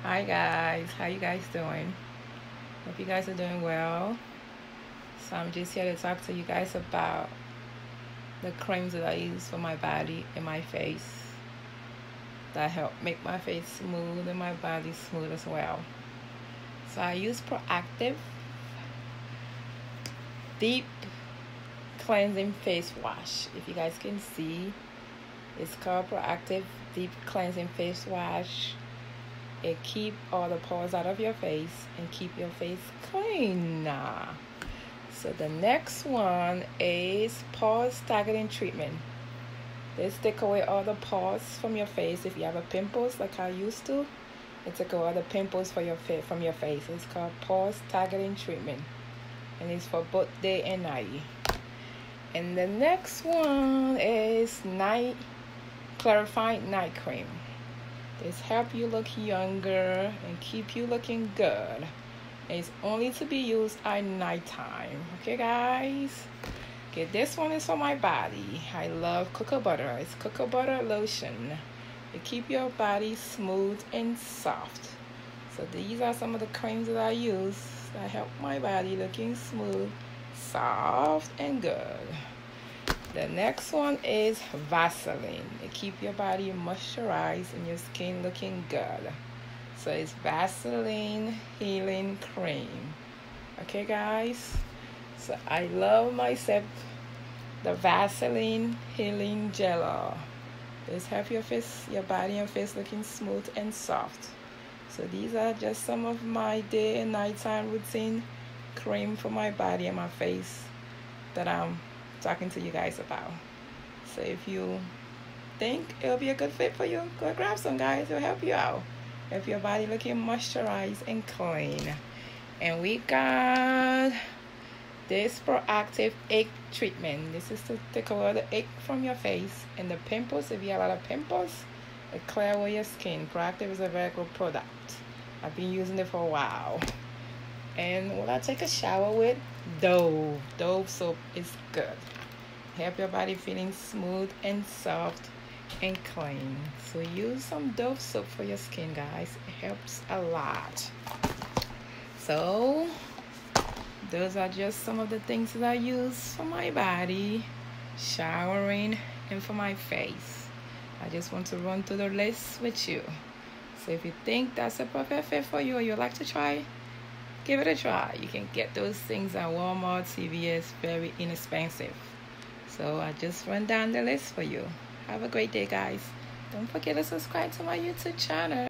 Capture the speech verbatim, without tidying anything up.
Hi guys, how you guys doing? Hope you guys are doing well. So I'm just here to talk to you guys about the creams that I use for my body and my face that help make my face smooth and my body smooth as well. So I use Proactiv Deep Cleansing Face Wash. If you guys can see, it's called Proactiv Deep Cleansing Face Wash. It keep all the pores out of your face and keep your face clean. So the next one is pores targeting treatment. This take away all the pores from your face. If you have a pimples like I used to, it take away all the pimples for your fa- from your face. It's called pores targeting treatment, and it's for both day and night. And the next one is night clarifying night cream. This help you look younger and keep you looking good. It's only to be used at nighttime. Okay, guys? Okay, this one is for my body. I love cocoa butter. It's cocoa butter lotion. It keep your body smooth and soft. So these are some of the creams that I use that help my body looking smooth, soft, and good. The next one is Vaseline. It keep your body moisturized and your skin looking good. So it's Vaseline Healing Cream. Okay, guys? So I love myself the Vaseline Healing Gel. This help your face, your body and face looking smooth and soft. So these are just some of my day and nighttime routine cream for my body and my face that I'm talking to you guys about. So if you think it'll be a good fit for you, go grab some, guys. It'll help you out. If your body looking moisturized and clean. And we got this Proactiv Ache Treatment. This is to take away the ache from your face and the pimples. If you have a lot of pimples, it clear away your skin. Proactiv is a very good product. I've been using it for a while. And when I take a shower with Dove, Dove soap is good. Help your body feeling smooth and soft and clean. So use some Dove soap for your skin, guys. It helps a lot. So those are just some of the things that I use for my body, showering, and for my face. I just want to run through the list with you. So if you think that's a perfect fit for you or you'd like to try, give it a try. You can get those things at Walmart, C V S, very inexpensive. So I just run down the list for you. Have a great day, guys. Don't forget to subscribe to my YouTube channel.